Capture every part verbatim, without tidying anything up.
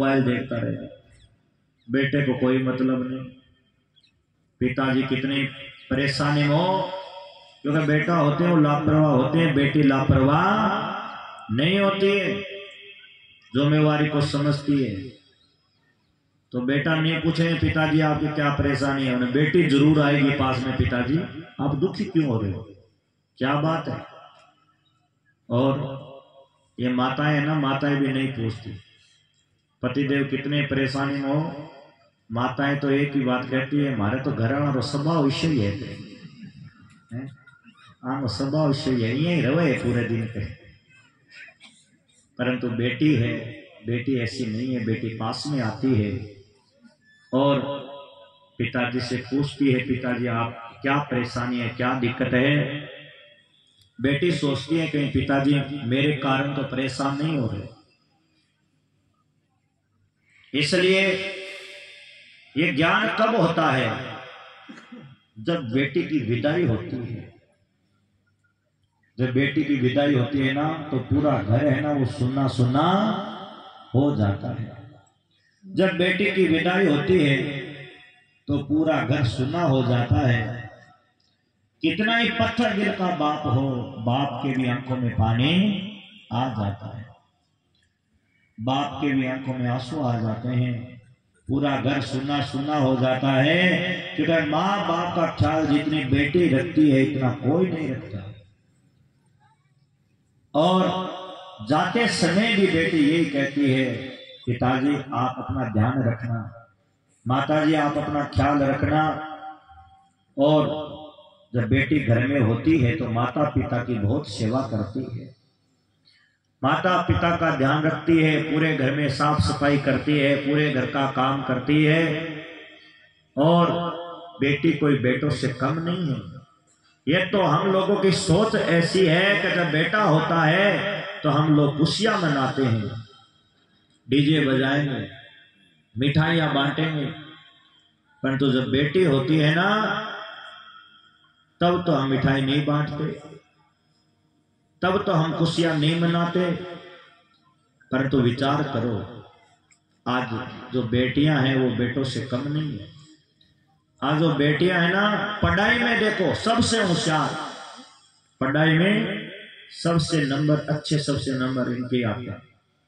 Mobile देखता रहे, बेटे को कोई मतलब नहीं। पिताजी कितनी परेशानी हो, क्योंकि बेटा होते हैं वो लापरवाह होते हैं, बेटी लापरवाह नहीं होती है, जिम्मेवारी को समझती है। तो बेटा नहीं पूछे पिताजी आपकी क्या परेशानी है, उन्हें बेटी जरूर आएगी पास में, पिताजी आप दुखी क्यों हो रहे हो, क्या बात है। और ये माताएं है ना, माताएं भी नहीं पूछती। पतिदेव कितने परेशानी में हो, माताएं तो एक ही बात कहती है, हमारे तो घर वाला तो स्वभाव विषय है, आम स्वभाव विषय है, यही रहे पूरे दिन पे। परंतु बेटी है, बेटी ऐसी नहीं है, बेटी पास में आती है और पिताजी से पूछती है, पिताजी आप क्या परेशानी है, क्या दिक्कत है। बेटी सोचती है कहीं पिताजी मेरे कारण तो परेशान नहीं हो रहे। इसलिए ये ज्ञान कब होता है, जब बेटी की विदाई होती है। जब बेटी की विदाई होती है ना, तो पूरा घर है ना वो सुन्ना सुन्ना हो जाता है। जब बेटी की विदाई होती है तो पूरा घर सुन्ना हो जाता है। कितना ही पत्थर दिल का बाप हो, बाप के भी आंखों में पानी आ जाता है, बाप के भी आंखों में आंसू आ जाते हैं, पूरा घर सुना सुना हो जाता है। क्योंकि माँ बाप का ख्याल जितनी बेटी रखती है इतना कोई नहीं रखता। और जाते समय भी बेटी यही कहती है, पिताजी आप अपना ध्यान रखना, माताजी आप अपना ख्याल रखना। और जब बेटी घर में होती है तो माता पिता की बहुत सेवा करती है, माता पिता का ध्यान रखती है, पूरे घर में साफ सफाई करती है, पूरे घर का काम करती है। और बेटी कोई बेटों से कम नहीं है। ये तो हम लोगों की सोच ऐसी है कि जब बेटा होता है तो हम लोग खुशियां मनाते हैं, डीजे बजाएंगे, मिठाइयां बांटेंगे। परंतु जब बेटी होती है ना, तब तो हम मिठाई नहीं बांटते, तब तो हम खुशियां नहीं मनाते। परंतु विचार करो, आज जो बेटियां हैं वो बेटों से कम नहीं है। आज जो बेटियां हैं ना, पढ़ाई में देखो सबसे होशियार, पढ़ाई में सबसे नंबर अच्छे, सबसे नंबर इनके आते हैं।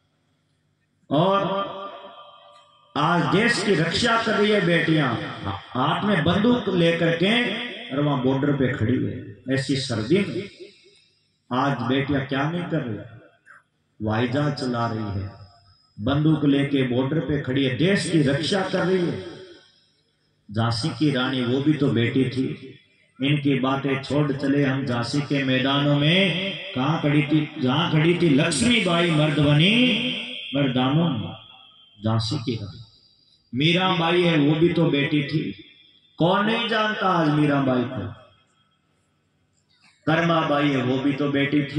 और आज देश की रक्षा कर रही है बेटियां, हाथ में बंदूक लेकर के, और वहां बॉर्डर पे खड़ी है ऐसी सर्दी में। आज बेटियां क्या नहीं कर रही, वाईजहाज चला रही है, बंदूक लेके बॉर्डर पे खड़ी है, देश की रक्षा कर रही है। झांसी की रानी वो भी तो बेटी थी। इनकी बातें छोड़ चले हम झांसी के मैदानों में, कहां खड़ी थी, जहां खड़ी थी लक्ष्मीबाई मर्द बनी मर्दानों में, झांसी की रानी। मीराबाई है वो भी तो बेटी थी, कौन नहीं जानता आज मीराबाई को। कर्माबाई है वो भी तो बेटी थी।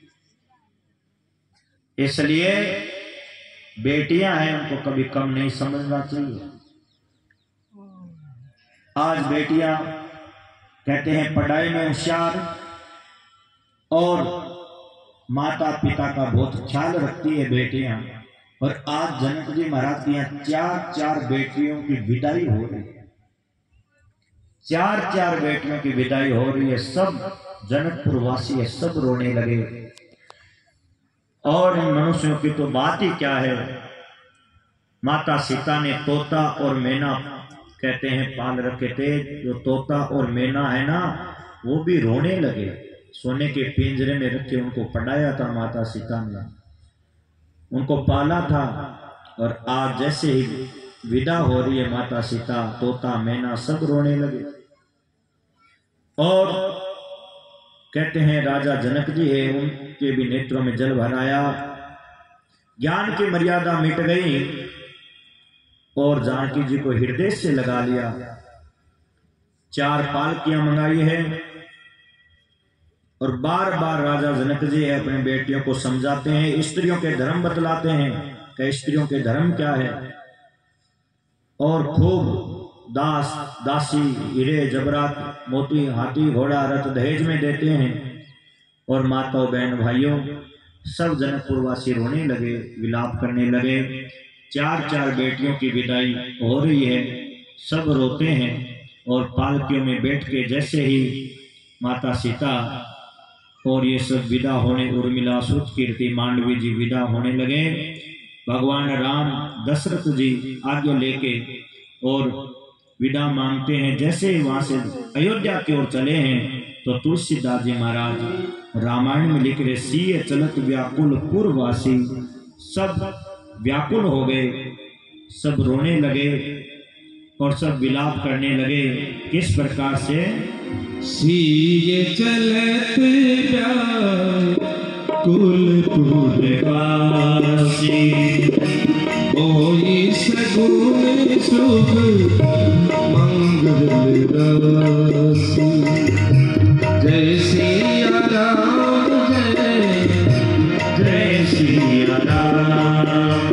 इसलिए बेटियां हैं उनको कभी कम नहीं समझना चाहिए। आज बेटियां कहते हैं पढ़ाई में होशियार और माता पिता का बहुत ख्याल रखती है बेटियां। और आज जनक जी महाराज की यहाँ चार चार बेटियों की विदाई हो रही है, चार चार बेटियों की विदाई हो रही है। सब जनकपुर वासी है, सब रोने लगे। और इन मनुष्यों की तो बात ही क्या है। माता सीता ने तोता और मैना कहते हैं पाल रखे थे। जो तोता और मैना है ना, वो भी रोने लगे। सोने के पिंजरे में रखे उनको पढ़ाया था माता सीता ने, उनको पाला था। और आज जैसे ही विदा हो रही है माता सीता, तोता मैना सब रोने लगे। और कहते हैं राजा जनक जी है, उनके भी नेत्रों में जल भर आया। ज्ञान की मर्यादा मिट गई और जानकी जी को हृदय से लगा लिया। चार पालकियां मंगाई है और बार बार राजा जनक जी अपने बेटियों को समझाते हैं, स्त्रियों के धर्म बतलाते हैं कि स्त्रियों के धर्म क्या है। और खूब दास दासी हीरे जबरात मोती हाथी घोड़ा रथ दहेज में देते हैं। और माताओं बहन भाइयों सब जनकपुरवासी रोने लगे, विलाप करने लगे। चार चार बेटियों की विदाई हो रही है। सब रोते हैं और पालकियों में बैठ के जैसे ही माता सीता और ये सब विदा होने, उर्मिला, श्रुतकीर्ति, मांडवी जी विदा होने लगे, भगवान राम दशरथ जी आगे लेके और विदा मांगते हैं। जैसे ही वहां से अयोध्या की ओर चले हैं तो तुलसीदास जी महाराज रामायण में लिख रहे, सीय चलत व्याकुल पुरवासी, सब व्याकुल हो गए, सब रोने लगे और सब विलाप करने लगे। किस प्रकार से? सीय चलत व्याकुल पुरवासी, होई सगुन शुभ मंगल राशि। जय सिया राम, जय जय सिया राम।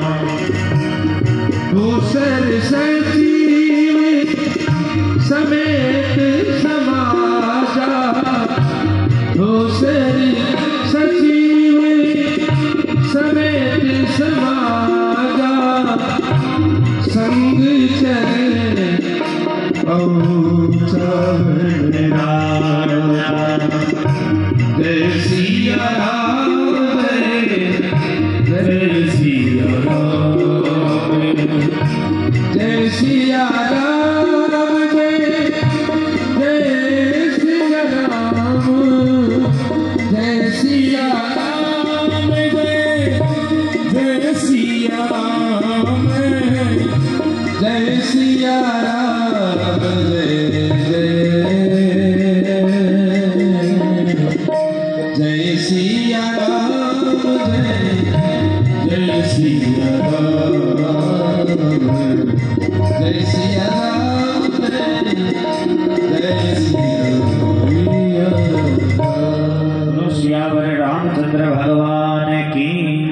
दूसर सजीव समेत समाजा, दूसर सजीव समेत समाजा, संग चले जय सिया राम, जय सिया राम, जय सिया राम, जय जय सिया राम, जय सिया राम, जय जय सिया राम, जय सिया राम, जय जय सिया राम, जय जय सिया राम, जय सिया राम, जय सिया राम। सियावर रामचंद्र भगवान की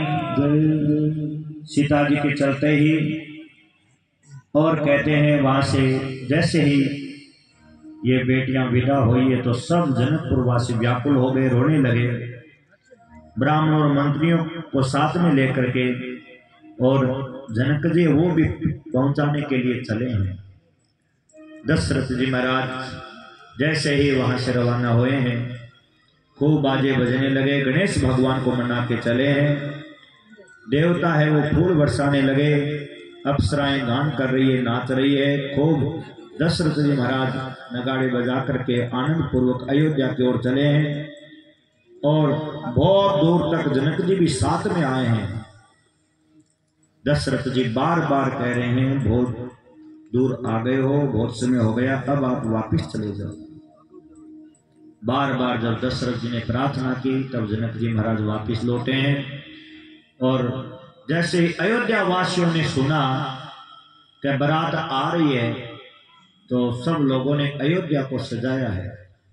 जय। सीता जी के चलते ही और कहते हैं वहां से जैसे ही ये बेटियां विदा हुई है तो सब जनकपुर वासी व्याकुल हो गए, रोने लगे। ब्राह्मण और मंत्रियों को साथ में लेकर के और जनक जी वो भी पहुंचाने के लिए चले हैं। दशरथ जी महाराज जैसे ही वहां से रवाना हुए हैं, खूब बाजे बजने लगे, गणेश भगवान को मना के चले हैं। देवता है वो फूल बरसाने लगे, अप्सराएं गान कर रही है, नाच रही है खूब। दशरथ जी महाराज नगाड़े बजा करके आनंद पूर्वक अयोध्या की ओर चले हैं और बहुत दूर तक जनक जी भी साथ में आए हैं। दशरथ जी बार बार कह रहे हैं, बहुत दूर आ गए हो, बहुत समय हो गया, अब आप वापिस चले जाओ। बार बार जब दशरथ जी ने प्रार्थना की तब जनक जी महाराज वापिस लौटे हैं। और जैसे अयोध्या वासियों ने सुना कि बारात आ रही है तो सब लोगों ने अयोध्या को सजाया है,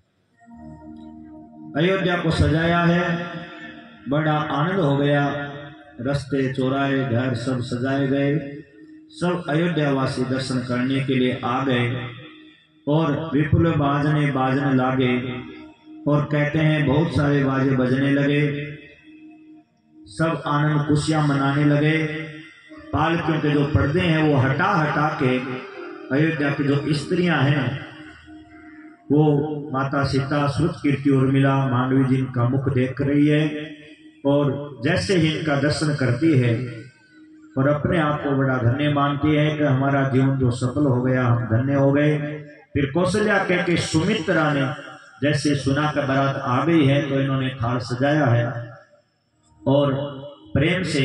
अयोध्या को सजाया है। बड़ा आनंद हो गया, रास्ते चौराहे घर सब सजाए गए, सब अयोध्या वासी दर्शन करने के लिए आ गए और विपुल बाजने बाजने लागे और कहते हैं बहुत सारे बाजे बजने लगे, सब आनंद खुशियां मनाने लगे। पालकियों के जो पर्दे हैं वो हटा हटा के अयोध्या की जो स्त्रियां हैं वो माता सीता, श्रुतकीर्ति, उर्मिला, मांडवी जी का मुख देख रही है और जैसे ही इनका दर्शन करती है और अपने आप को बड़ा धन्य मानती है कि हमारा जीवन जो सफल हो गया, हम धन्य हो गए। फिर कौशल्या कह के सुमित्रा ने जैसे सुना का बारात आ गई है तो इन्होंने थाल सजाया है और प्रेम से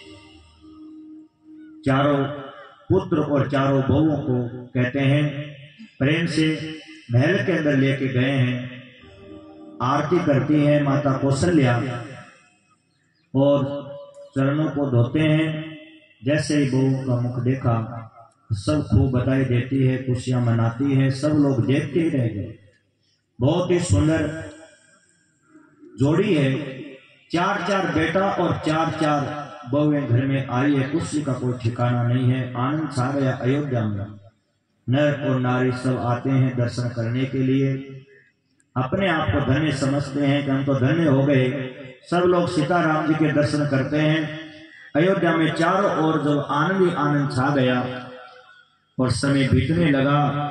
चारों पुत्र और चारों बहुओं को कहते हैं प्रेम से महल के अंदर लेके गए हैं। आरती करती है माता कौशल्या और चरणों को धोते हैं। जैसे ही बहू का मुख देखा सब खूब बधाई देती है, खुशियां मनाती है, सब लोग देखते ही रह गए। बहुत ही सुंदर जोड़ी है, चार चार बेटा और चार चार बहुएं घर में आई है, खुशी का कोई ठिकाना नहीं है। आनंद छा गया अयोध्या में, नर और नारी सब आते हैं दर्शन करने के लिए, अपने आप को धन्य समझते हैं कि हम तो धन्य हो गए। सब लोग सीताराम जी के दर्शन करते हैं अयोध्या में चारों ओर जब आनंद ही आनंद छा गया और समय बीतने लगा।